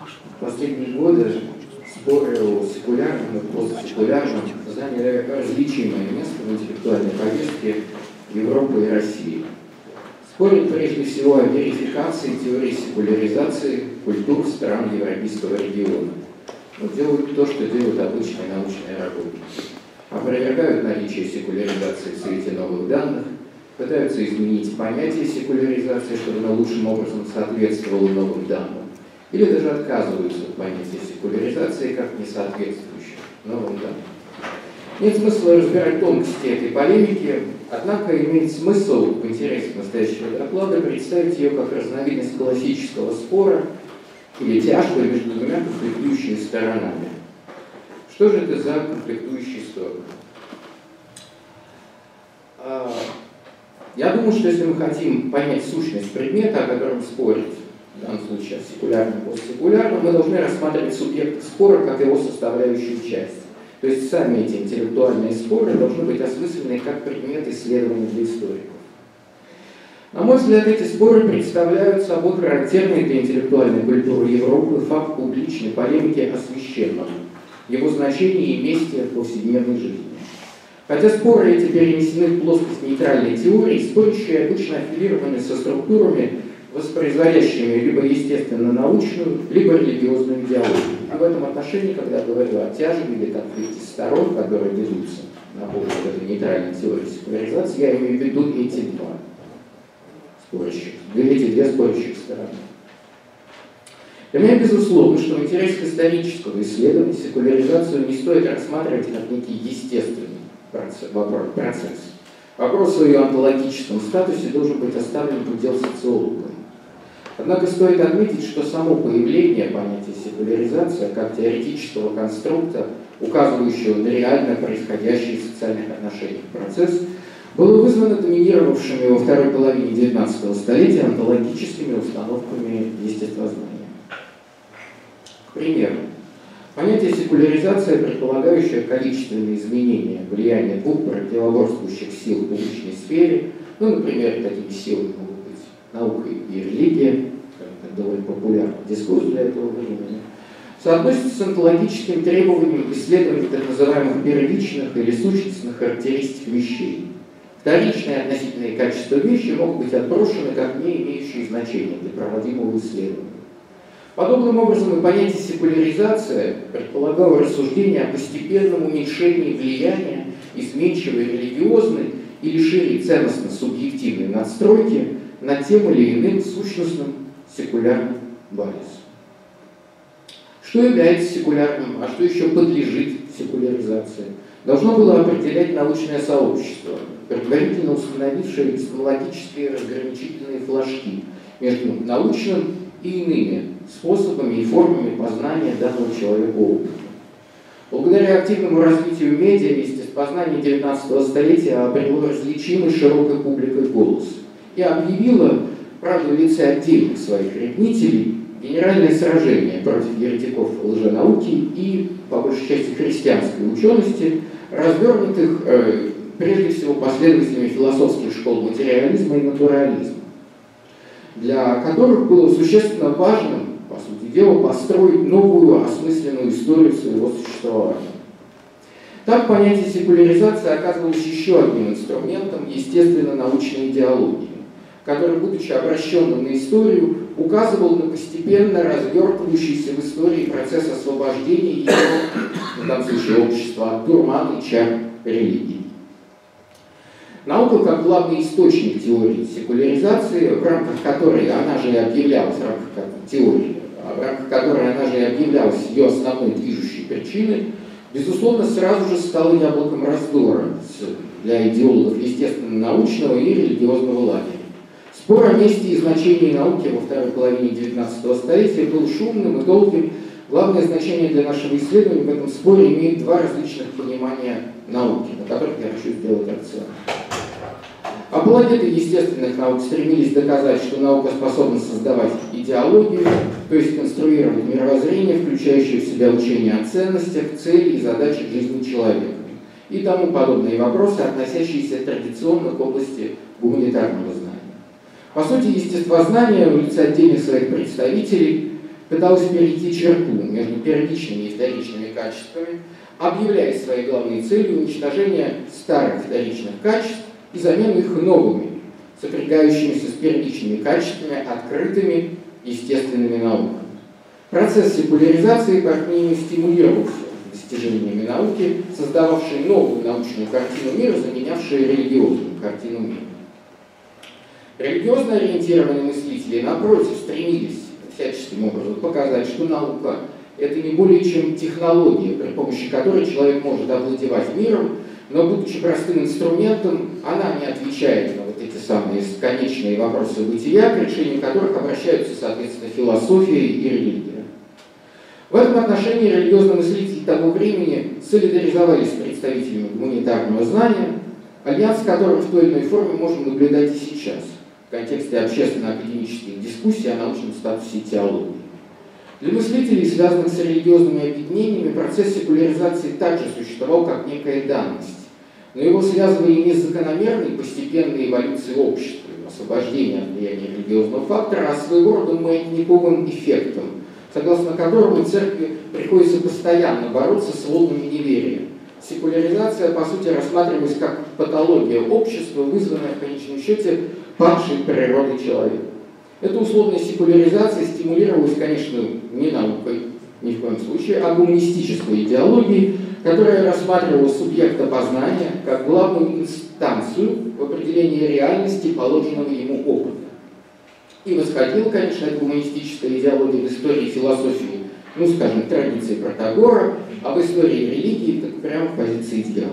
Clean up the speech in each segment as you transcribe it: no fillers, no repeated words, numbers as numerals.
В последние годы споры о секулярном и постсекулярном заняли различимое место в интеллектуальной повестке Европы и России. Спорят прежде всего о верификации теории секуляризации культур стран Европейского региона. Но делают то, что делают обычные научные работники. Опровергают наличие секуляризации в свете новых данных, пытаются изменить понятие секуляризации, чтобы оно лучшим образом соответствовало новым данным, или даже отказываются от понятия секуляризации как несоответствующего новым данным. Нет смысла разбирать тонкости этой полемики, однако имеет смысл в интересе настоящего доклада представить ее как разновидность классического спора или тяжбы между двумя конфликтующими сторонами. Что же это за конфликтующие стороны? Я думаю, что если мы хотим понять сущность предмета, о котором спорят, в данном случае о секулярном и постсекулярном, мы должны рассматривать субъект спора как его составляющую часть. То есть сами эти интеллектуальные споры должны быть осмыслены как предмет исследования для историков. На мой взгляд, эти споры представляют собой характерный для интеллектуальной культуры Европы факт публичной полемики о священном, его значении и месте в повседневной жизни. Хотя споры эти перенесены в плоскость нейтральной теории, спорящие обычно аффилированы со структурами, воспроизводящими либо естественно-научную, либо религиозную идеологию. И в этом отношении, когда я говорю о тяжбе или конфликте сторон, которые ведутся на поводу этой нейтральной теории секуляризации, я имею в виду эти две спорящих стороны. Для меня безусловно, что в интересах исторического исследования секуляризацию не стоит рассматривать как некий естественный процесс. Вопрос о ее онтологическом статусе должен быть оставлен в удел социологам. Однако стоит отметить, что само появление понятия секуляризация как теоретического конструкта, указывающего на реально происходящий в социальных отношениях процесс, было вызвано доминировавшими во второй половине XIX столетия онтологическими установками естествознания. К примеру, понятие секуляризация, предполагающее количественные изменения влияния двух противоборствующих сил в публичной сфере, например, такими силами могут быть наука и религия, это довольно популярный дискурс для этого времени, соотносится с онтологическим требованием исследования так называемых первичных или сущностных характеристик вещей. Вторичные относительные качества вещи могут быть отброшены как не имеющие значения для проводимого исследования. Подобным образом и понятие секуляризация предполагало рассуждение о постепенном уменьшении влияния изменчивой религиозной или шире ценностно-субъективной надстройки над тем или иным сущностным секулярным базисом. Что является секулярным, а что еще подлежит секуляризации, должно было определять научное сообщество, предварительно установившее эпистемологические разграничительные флажки между научным и иными способами и формами познания данного человека опыта. Благодаря активному развитию медиа естествознание XIX столетия обрело различимый широкой публикой голос и объявило, правда, в лице отдельных своих ревнителей, генеральное сражение против еретиков лженауки и, по большей части, христианской учености, развернутых прежде всего последователями философских школ материализма и натурализма, для которых было существенно важным, по сути дела, построить новую осмысленную историю своего существования. Так понятие секуляризации оказывалось еще одним инструментом естественно-научной идеологии, который, будучи обращенным на историю, указывал на постепенно развертывающийся в истории процесс освобождения ее, в данном случае общества, от дурмана и чар религии. Наука как главный источник теории секуляризации, в рамках которой она же и объявлялась, в рамках которой она же и объявлялась ее основной движущей причиной, безусловно, сразу же стала яблоком раздора для идеологов естественно-научного и религиозного лагеря. Спор о месте и значении науки во второй половине XIX столетия был шумным и долгим. Главное значение для нашего исследования в этом споре имеет два различных понимания науки, на которых я хочу сделать акцент. Апологеты естественных наук стремились доказать, что наука способна создавать идеологию, то есть конструировать мировоззрение, включающее в себя учение о ценностях, цели и задачах жизни человека, и тому подобные вопросы, относящиеся традиционно к области гуманитарного знания. По сути, естествознание в лице отдельных своих представителей пыталась перейти черту между первичными и вторичными качествами, объявляя своей главной целью уничтожение старых вторичных качеств и замену их новыми, сопрягающимися с первичными качествами, открытыми естественными науками. Процесс секуляризации, по крайней мере, стимулировался достижениями науки, создававшей новую научную картину мира, заменявшей религиозную картину мира. Религиозно ориентированные мыслители, напротив, стремились всяческим образом показать, что наука – это не более чем технология, при помощи которой человек может овладевать миром, но, будучи простым инструментом, она не отвечает на вот эти самые конечные вопросы бытия, к решению которых обращаются, соответственно, философия и религия. В этом отношении религиозные мыслители того времени солидаризовались с представителями гуманитарного знания, альянс которых в той или иной форме можем наблюдать и сейчас, в контексте общественно-академических дискуссий о научном статусе теологии. Для мыслителей, связанных с религиозными объединениями, процесс секуляризации также существовал как некая данность, но его связывали не с закономерной постепенной эволюцией общества, освобождения от влияния религиозного фактора, а своего рода маятниковым эффектом, согласно которому церкви приходится постоянно бороться с волнами неверия. Секуляризация, по сути, рассматривалась как патология общества, вызванная в конечном счете падшей природой человека. Эта условная секуляризация стимулировалась, конечно, не наукой, ни в коем случае, а гуманистической идеологией, которая рассматривала субъекта познания как главную инстанцию в определении реальности, положенного ему опыта. И восходила, конечно, эта гуманистическая идеология в истории философии, ну, скажем, традиции Протагора, а в истории религии так прямо в позиции дьявола.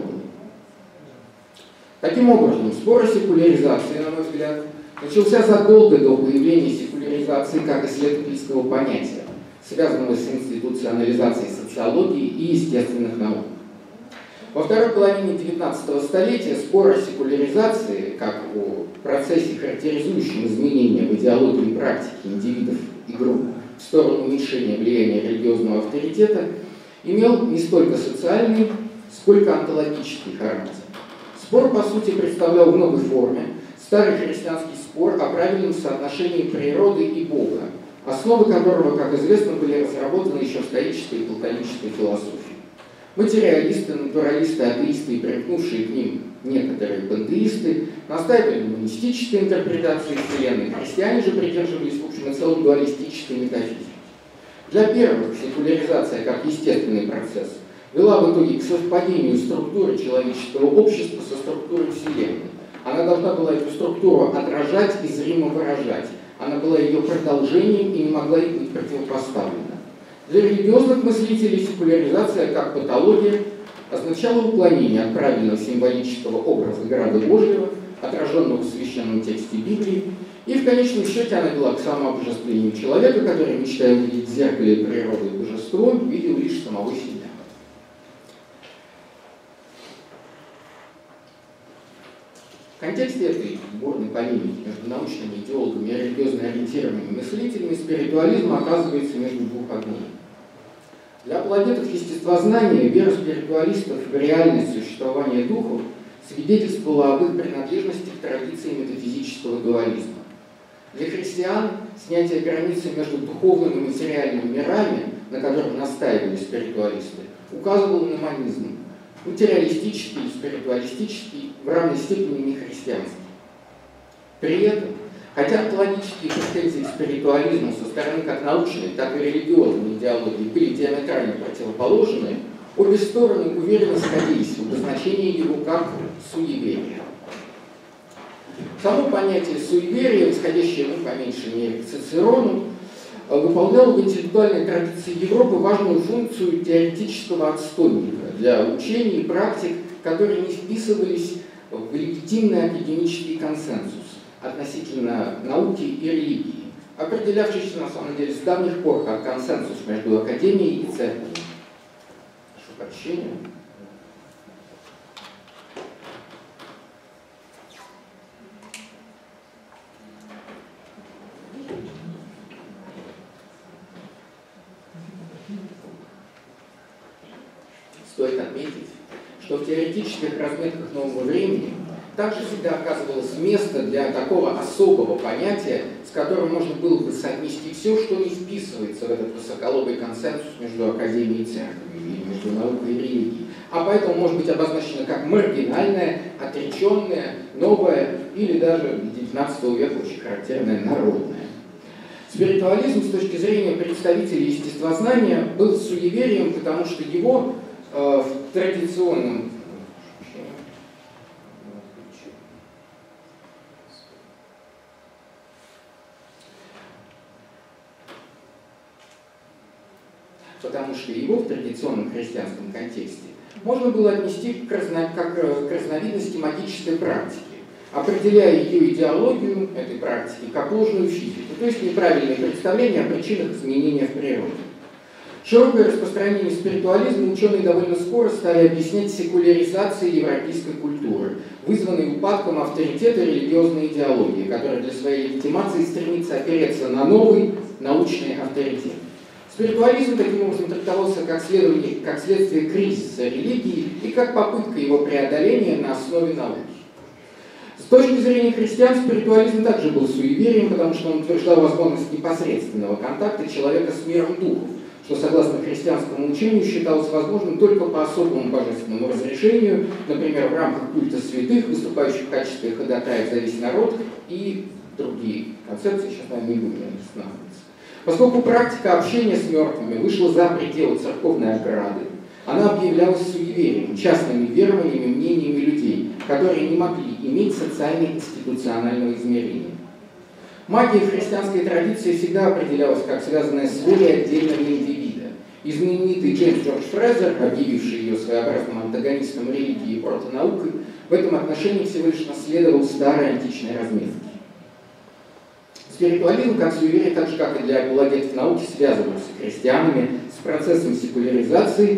Таким образом, спор о секуляризации, на мой взгляд, начался задолго до появления секуляризации как исследовательского понятия, связанного с институционализацией социологии и естественных наук. Во второй половине XIX столетия спор о секуляризации, как о процессе, характеризующем изменения в идеологии и практике индивидов и групп в сторону уменьшения влияния религиозного авторитета, имел не столько социальный, сколько онтологический характер. Спор, по сути, представлял в новой форме старый христианский спор о правильном соотношении природы и Бога, основы которого, как известно, были разработаны еще в стоической и платонической философии. Материалисты, натуралисты, атеисты и примкнувшие к ним некоторые пантеисты настаивали на монистической интерпретации Вселенной, христиане же придерживались, в общем и целом, дуалистической метафизики. Для первых секуляризация как естественный процесс вела в итоге к совпадению структуры человеческого общества со структурой Вселенной. Она должна была эту структуру отражать и зримо выражать. Она была ее продолжением и не могла ей быть противопоставлена. Для религиозных мыслителей секуляризация как патология означала уклонение от правильного символического образа града Божьего, отраженного в священном тексте Библии, и в конечном счете она вела к самообожествлению человека, который, мечтая увидеть в зеркале природы и божество, видел лишь самого себя. В контексте этой бурной полемики между научными идеологами и религиозно ориентированными мыслителями спиритуализм оказывается между двух огней. Для апологетов естествознания вера спиритуалистов в реальность существования духов свидетельствовала об их принадлежности к традиции метафизического дуализма. Для христиан снятие границы между духовным и материальным мирами, на котором настаивали спиритуалисты, указывало на монизм, материалистический и спиритуалистический, в равной степени не христианский. При этом, хотя онтологические претензии к спиритуализму со стороны как научной, так и религиозной идеологии были диаметрально противоположны, обе стороны уверенно сходились в обозначении его как суеверия. Само понятие суеверия, восходящее, по меньшей мере, к Цицерону, выполняло в интеллектуальной традиции Европы важную функцию теоретического отстойника для учений и практик, которые не вписывались в легитимный академический консенсус относительно науки и религии, определявшийся на самом деле с давних пор как консенсус между академией и церковью. Прошу прощения. Стоит отметить, что в теоретических разметках нового времени также всегда оказывалось место для такого особого понятия, с которым можно было бы соотнести все, что не вписывается в этот высоколобый консенсус между академией и церковью, или между наукой и религией, а поэтому может быть обозначено как маргинальное, отреченное, новое или даже XIX века очень характерное народное. Спиритуализм с точки зрения представителей естествознания был суеверием, потому что его в традиционном христианском контексте можно было отнести к разновидности магической практики, определяя ее идеологию этой практики как ложную физику, то есть неправильные представления о причинах изменения в природе. Широкое распространение спиритуализма ученые довольно скоро стали объяснять секуляризацией европейской культуры, вызванной упадком авторитета религиозной идеологии, которая для своей легитимации стремится опереться на новый научный авторитет. Спиритуализм таким образом трактовался как следствие кризиса религии и как попытка его преодоления на основе науки. С точки зрения христиан, спиритуализм также был суеверием, потому что он утверждал возможность непосредственного контакта человека с миром духов, что, согласно христианскому учению, считалось возможным только по особому божественному разрешению, например, в рамках культа святых, выступающих в качестве ходатаев за весь народ, и другие концепции, сейчас, наверное, не будем останавливаться. Поскольку практика общения с мертвыми вышла за пределы церковной ограды, она объявлялась суеверием, частными верованиями, мнениями людей, которые не могли иметь социально-институционального измерения. Магия в христианской традиции всегда определялась как связанная с волей отдельного индивида. И знаменитый Джеймс Джордж Фрезер, объявивший ее своеобразным антагонистом религии и протонаукой, в этом отношении всего лишь наследовал старой античной разметки. Спиритуализм, как суеверие, так же как и для апологетов науки, связывался с христианами, с процессом секуляризации,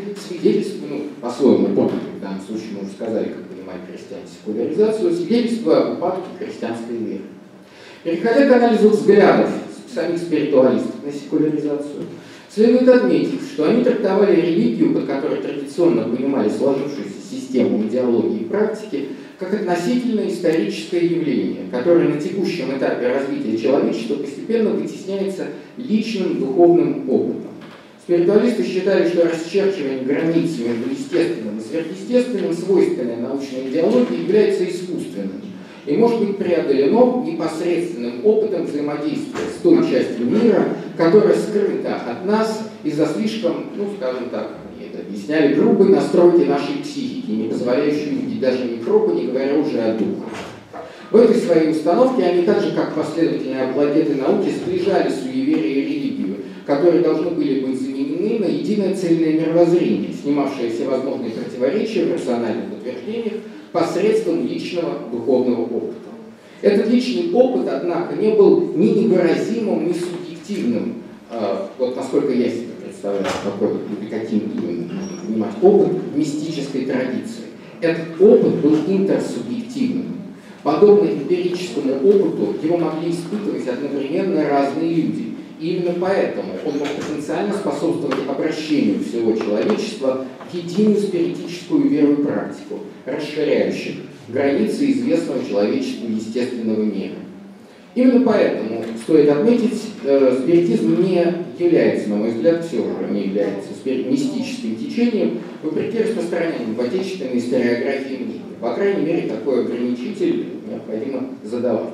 по-своему, в данном случае мы уже сказали, как понимать христиане секуляризацию, свидетельство об упадке христианской веры. Переходя к анализу взглядов самих спиритуалистов на секуляризацию, следует отметить, что они трактовали религию, под которой традиционно понимали сложившуюся систему идеологии и практики, как относительно историческое явление, которое на текущем этапе развития человечества постепенно вытесняется личным духовным опытом. Спиритуалисты считали, что расчерчивание границ между естественным и сверхъестественным, свойственной научной идеологии, является искусственным и может быть преодолено непосредственным опытом взаимодействия с той частью мира, которая скрыта от нас из-за слишком, скажем так, это объясняли, грубой настройки нашей психики, не позволяющей увидеть даже микробы, не говоря уже о духах. В этой своей установке они так же, как последовательные апологеты науки, сближали суеверие и религию, которые должны были быть заменены на единое цельное мировоззрение, снимавшее все возможные противоречия в рациональных утверждениях посредством личного духовного опыта. Этот личный опыт, однако, не был ни невыразимым, ни субъективным, насколько я себе представляю, каким именно нужно понимать опыт мистической традиции. Этот опыт был интерсубъективным. Подобно эмпирическому опыту, его могли испытывать одновременно разные люди. И именно поэтому он мог потенциально способствовать обращению всего человечества в единую спиритическую веру и практику, расширяющих границы известного человечеству естественного мира. Именно поэтому, стоит отметить, спиритизм не является, на мой взгляд, все же не является мистическим течением, вопреки распространению в отечественной историографии мнений. По крайней мере, такой ограничитель необходимо задавать.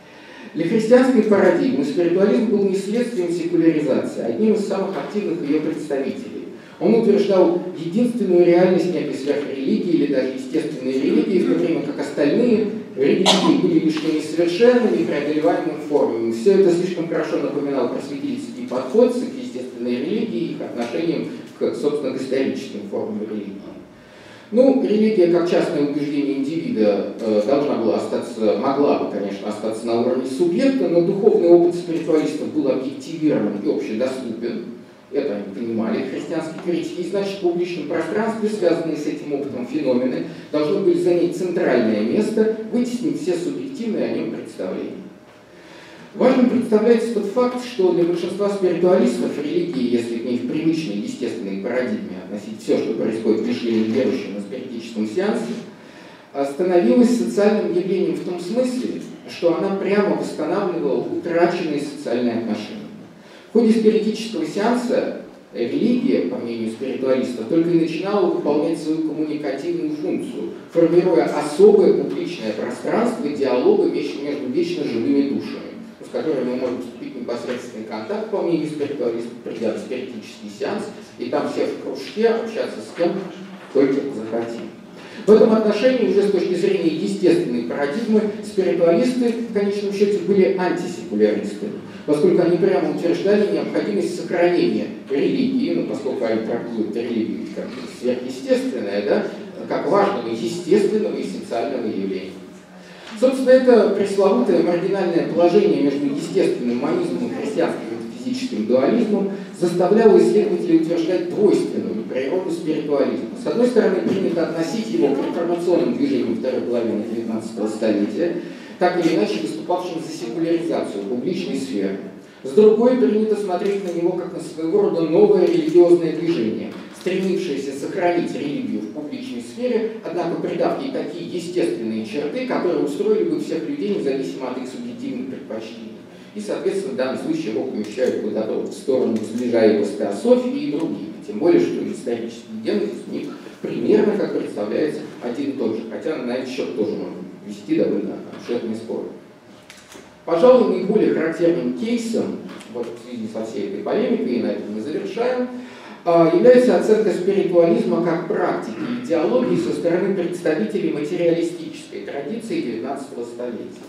Для христианской парадигмы спиритуализм был не следствием секуляризации, а одним из самых активных ее представителей. Он утверждал единственную реальность некой сверхрелигии или даже естественной религии, в то время как остальные религии были лишь несовершенными и преодолеваемыми формами. Все это слишком хорошо напоминало просветительский подход к естественной религии и их отношениям к, собственно, к историческим формам религии. Религия, как частное убеждение индивида, могла бы, конечно, остаться на уровне субъекта, но духовный опыт спиритуалистов был объективирован и общедоступен. Это они понимали, христианские критики, и значит, в публичном пространстве, связанные с этим опытом феномены, должны были занять центральное место, вытеснить все субъективные о нем представления. Важным представляется тот факт, что для большинства спиритуалистов религии, если к ней в привычной естественной парадигме относить все, что происходит в мишлении верующим на спиритическом сеансе, становилась социальным явлением в том смысле, что она прямо восстанавливала утраченные социальные отношения. В ходе спиритического сеанса религия, по мнению спиритуалистов, только и начинала выполнять свою коммуникативную функцию, формируя особое публичное пространство диалога между вечно живыми душами, с которыми мы можем вступить в непосредственный контакт, по мнению спиритуалистов, придя в спиритический сеанс, и там все в кружке общаться с кем только захотим. В этом отношении, уже с точки зрения естественной парадигмы, спиритуалисты, в конечном счете, были антисекуляристами, поскольку они прямо утверждали необходимость сохранения религии, поскольку они трактуют религию как сверхъестественное, да, как важного, естественного и социального явления. Собственно, это пресловутое маргинальное положение между естественным монизмом и христианским метафизическим дуализмом заставляло исследователей утверждать двойственную природу спиритуализма. С одной стороны, принято относить его к реформационным движениям второй половины XIX столетия, так или иначе выступавшим за секуляризацию публичной сферы. С другой, принято смотреть на него как на своего рода новое религиозное движение, стремившееся сохранить религию в публичной сфере, однако придав ей такие естественные черты, которые устроили бы всех людей независимо от их субъективных предпочтений. И, соответственно, в данном случае его помещают куда-то в сторону сближаемости теософии и других. Тем более, что исторический генез у них примерно, как представляется, один и тот же. Хотя на этот счет тоже можно вести довольно обширный спор. Пожалуй, наиболее характерным кейсом, вот в связи со всей этой полемикой, и на этом мы завершаем, является оценка спиритуализма как практики и идеологии со стороны представителей материалистической традиции XIX столетия.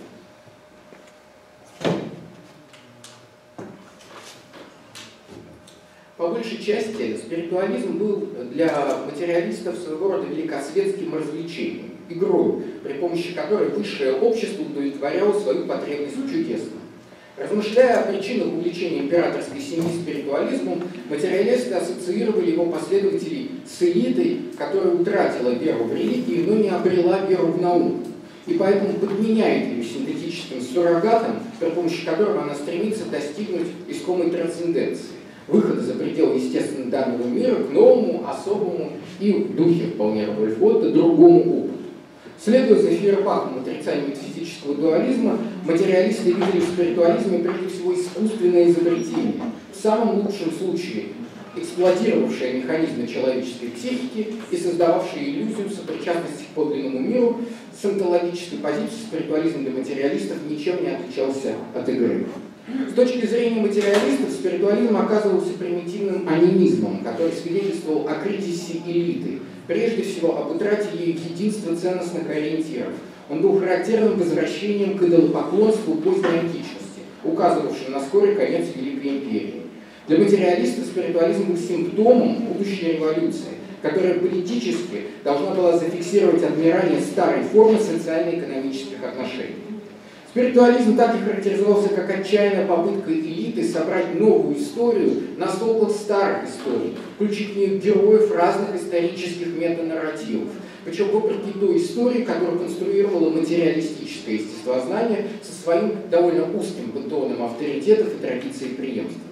По большей части спиритуализм был для материалистов своего рода великосветским развлечением, игрой, при помощи которой высшее общество удовлетворяло свою потребность в чудесном. Размышляя о причинах увлечения императорской семьи спиритуализмом, материалисты ассоциировали его последователей с элитой, которая утратила веру в религию, но не обрела веру в науку, и поэтому подменяет ее синтетическим суррогатом, при помощи которого она стремится достигнуть искомой трансценденции, выхода за пределы естественно данного мира к новому, особому и в духе вполне Рольфота другому опыту. Следуя за Фейербахом отрицанию метафизического дуализма, материалисты видели в спиритуализме прежде всего искусственное изобретение, в самом лучшем случае эксплуатировавшее механизмы человеческой психики и создававшее иллюзию сопричастности к подлинному миру. С онтологической позиции спиритуализм для материалистов ничем не отличался от игры. С точки зрения материалистов, спиритуализм оказывался примитивным анимизмом, который свидетельствовал о кризисе элиты, прежде всего об утрате ее единства ценностных ориентиров. Он был характерным возвращением к идолопоклонству поздней античности, указывавшим на скорый конец Великой империи. Для материалистов спиритуализм был симптомом будущей революции, которая политически должна была зафиксировать отмирание старой формы социально-экономических отношений. Спиритуализм так и характеризовался как отчаянная попытка элиты собрать новую историю на столбах старых историй, включить в них героев разных исторических метанарративов, причем вопреки той истории, которую конструировало материалистическое естествознание со своим довольно узким пантеоном авторитетов и традиций преемственности.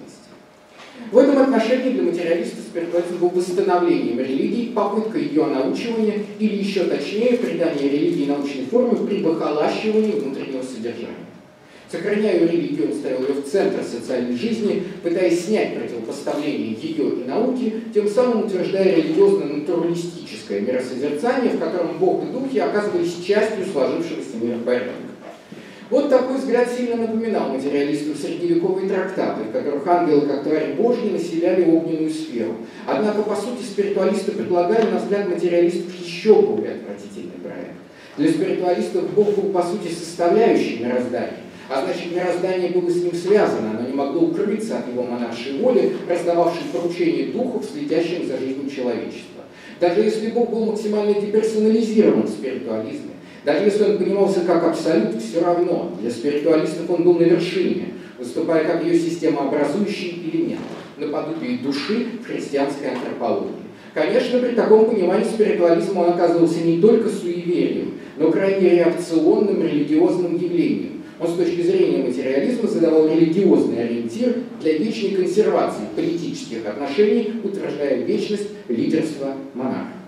В этом отношении для материалистов спиритуализм был восстановлением религии, попыткой ее научивания или еще точнее придание религии научной формы при бахолащивании внутреннего содержания. Сохраняя религию, он ставил ее в центр социальной жизни, пытаясь снять противопоставление ее и науки, тем самым утверждая религиозно-натуралистическое миросозерцание, в котором Бог и духи оказывались частью сложившегося миропорядка. Вот такой взгляд сильно напоминал материалистам средневековые трактаты, в которых ангелы, как твари Божьи, населяли огненную сферу. Однако, по сути, спиритуалисты предлагали, на взгляд материалистов, еще более отвратительный проект. Для спиритуалистов Бог был, по сути, составляющей мироздания, а значит, мироздание было с ним связано, оно не могло укрыться от его монаршей воли, раздававшей поручения духов, следящим за жизнью человечества. Даже если Бог был максимально деперсонализирован в спиритуализме, даже если он понимался как абсолют, все равно для спиритуалистов он был на вершине, выступая как ее системообразующий элемент, наподобие души в христианской антропологии. Конечно, при таком понимании спиритуализма он оказывался не только суеверием, но крайне реакционным религиозным явлением. Он с точки зрения материализма задавал религиозный ориентир для вечной консервации политических отношений, утверждая вечность лидерства монарха.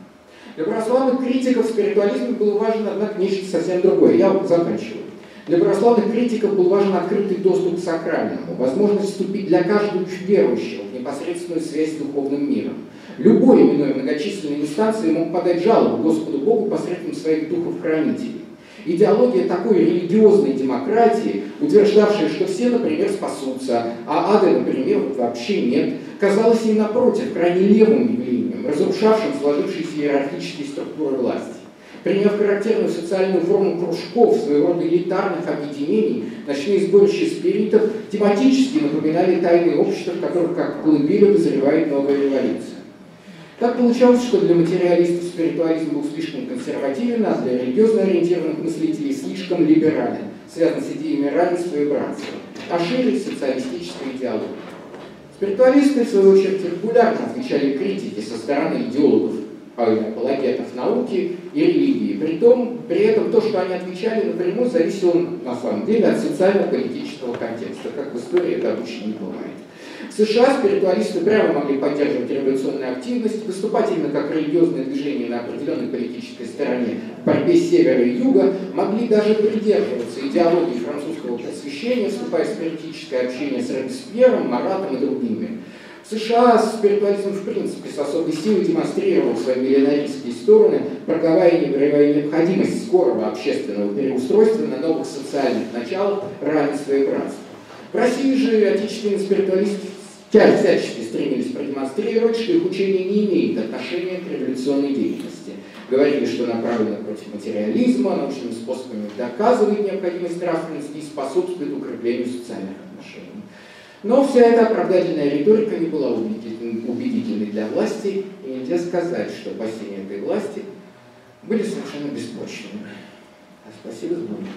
Для православных критиков спиритуализма было важно, однако, нечто совсем другое. Я заканчиваю. Для православных критиков был важен открытый доступ к сакральному, возможность вступить для каждого верующего в непосредственную связь с духовным миром. Любой, именуя многочисленные инстанции, мог подать жалобу Господу Богу посредством своих духов-хранителей. Идеология такой религиозной демократии, утверждавшая, что все, например, спасутся, а ада, например, вообще нет, казалась им, напротив, крайне левым явлением, разрушавшим сложившиеся иерархические структуры власти. Приняв характерную социальную форму кружков, своего рода элитарных объединений, ночные сборища спиритов тематически напоминали тайные общества, в которых, как в колыбели, дозревает новая революция. Так получалось, что для материалистов спиритуализм был слишком консервативен, а для религиозно ориентированных мыслителей слишком либерален, связан с идеями равенства и братства, а шире социалистической идеологией. Спиритуалисты, в свою очередь, регулярно отвечали критике со стороны идеологов, апологетов науки и религии. При этом то, что они отвечали напрямую, зависело на самом деле от социально-политического контекста, как в истории это обычно не бывает. В США спиритуалисты прямо могли поддерживать революционную активность, выступать именно как религиозное движение на определенной политической стороне в борьбе севера и юга, могли даже придерживаться идеологии французского просвещения, вступая в спиритическое общение с Робеспьером, Маратом и другими. В США спиритуализм в принципе с особой силой демонстрировал свои миллионаристские стороны, проговаривая необходимость скорого общественного переустройства на новых социальных началах равенства и братства. В России же отечественные спиритуалисты всячески стремились продемонстрировать, что их учение не имеет отношения к революционной деятельности. Говорили, что направлено против материализма, научными способами доказывает необходимость нравственности и способствует укреплению социальных отношений. Но вся эта оправдательная риторика не была убедительной для власти, и нельзя сказать, что опасения этой власти были совершенно беспочвенными. Спасибо за внимание.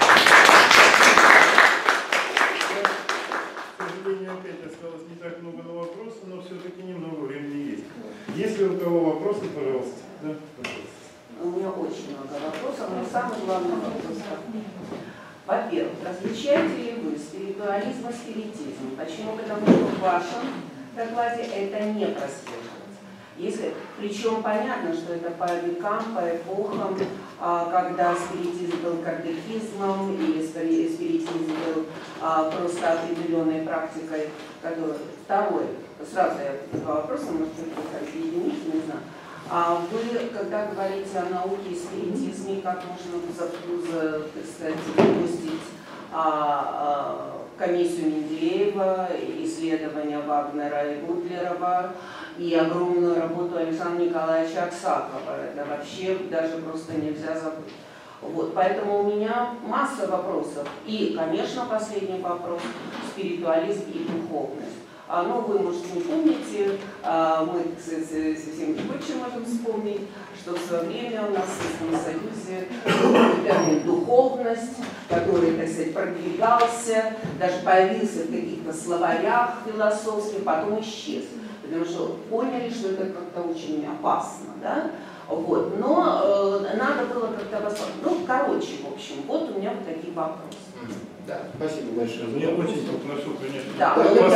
К сожалению, опять осталось не так много на вопросы, но все-таки немного времени есть. Если у кого вопросы, пожалуйста. Да, пожалуйста. У меня очень много вопросов, но самый главный вопрос такой. Во-первых, различаете ли вы спиритуализм и спиритизм? Почему? Потому что в вашем докладе это не прослеживается. Причем понятно, что это по векам, по эпохам, когда спиритизм был катехизмом, или спиритизм был просто определенной практикой, которая... Второе, сразу я два вопроса, может быть, объедините, не знаю. Вы, когда говорите о науке и спиритизме, как можно, так сказать, выпустить комиссию Менделеева, исследования Вагнера и Бутлерова и огромную работу Александра Николаевича Аксакова, это вообще даже просто нельзя забыть. Вот, поэтому у меня масса вопросов. И, конечно, последний вопрос – спиритуализм и духовность. Ну, вы, может, не помните, мы совсем позже можем вспомнить, что в свое время у нас в Советском Союзе был термин «духовность», который, так сказать, продвигался, даже появился в каких-то словарях философских, потом исчез. Потому что поняли, что это как-то очень опасно, да? Вот. Но надо было как-то... Ну, короче, в общем, вот у меня вот такие вопросы. Да, спасибо большое. Я очень попрошу, конечно. Да,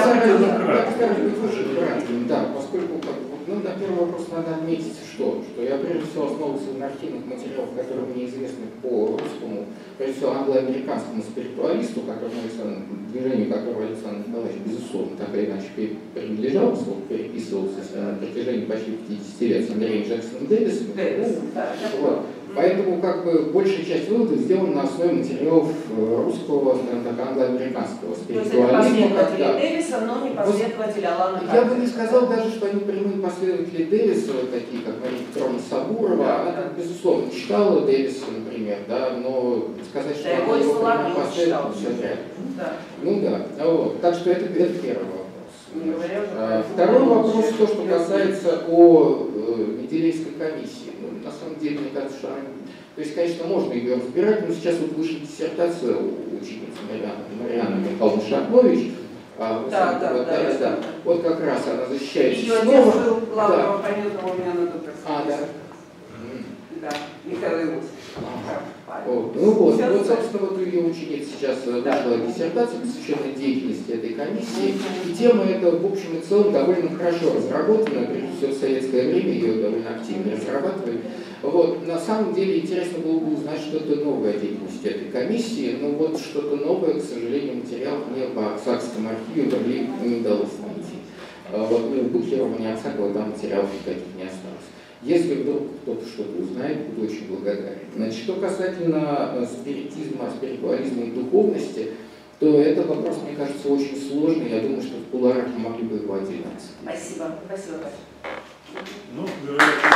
да, поскольку на первый вопрос надо отметить, что я прежде всего основывался на архивных материалах, которые мне известны по русскому, прежде всего англо-американскому спиритуалисту, движению которого Александр Николаевич, безусловно, так или иначе принадлежал, поскольку переписывался на протяжении почти 50 лет с Андреем Джексоном Дэвисом. Поэтому большая часть выводов сделана на основе материалов русского, англо-американского спиритуализма. То есть это последователи Дэвиса, но не последователи Алана Картера. Я бы не сказал даже, что они прямые последователи Дэвиса, такие как Мария Петровна Сабурова. Она, безусловно, читала Дэвиса, например, да, но сказать, что она его прямые последователи, вряд ли. Ну да, вот. Так что это первый вопрос. Второй вопрос, то, что касается о Менделеевской комиссии. На самом деле, мне кажется, что то есть, конечно, можно ее разбирать, но сейчас вот вышла диссертация у ученицы Марианы Михайловны Шахнович. Да. Вот как раз она защищает ее отец был главным оппонентом у меня на докторской. Да, Михаил Иосифович. Ну вот, собственно, вот ее ученица сейчас нашла диссертацию, посвященную деятельности этой комиссии, и тема эта, в общем и целом, довольно хорошо разработана, прежде всего в советское время ее довольно активно разрабатывали. Вот, на самом деле интересно было бы узнать что-то новое о деятельности этой комиссии, но вот что-то новое, к сожалению, материал мне по Оксакскому архиву не удалось найти. Вот, ни у Бутлерова, ни Оксакова там материалов никаких не осталось. Если вдруг кто-то что-то узнает, буду очень благодарен. Значит, что касательно спиритизма, спиритуализма и духовности, то это вопрос, мне кажется, очень сложный. Я думаю, что в кулуарах мы могли бы его отделиться. Спасибо. Спасибо. Ну,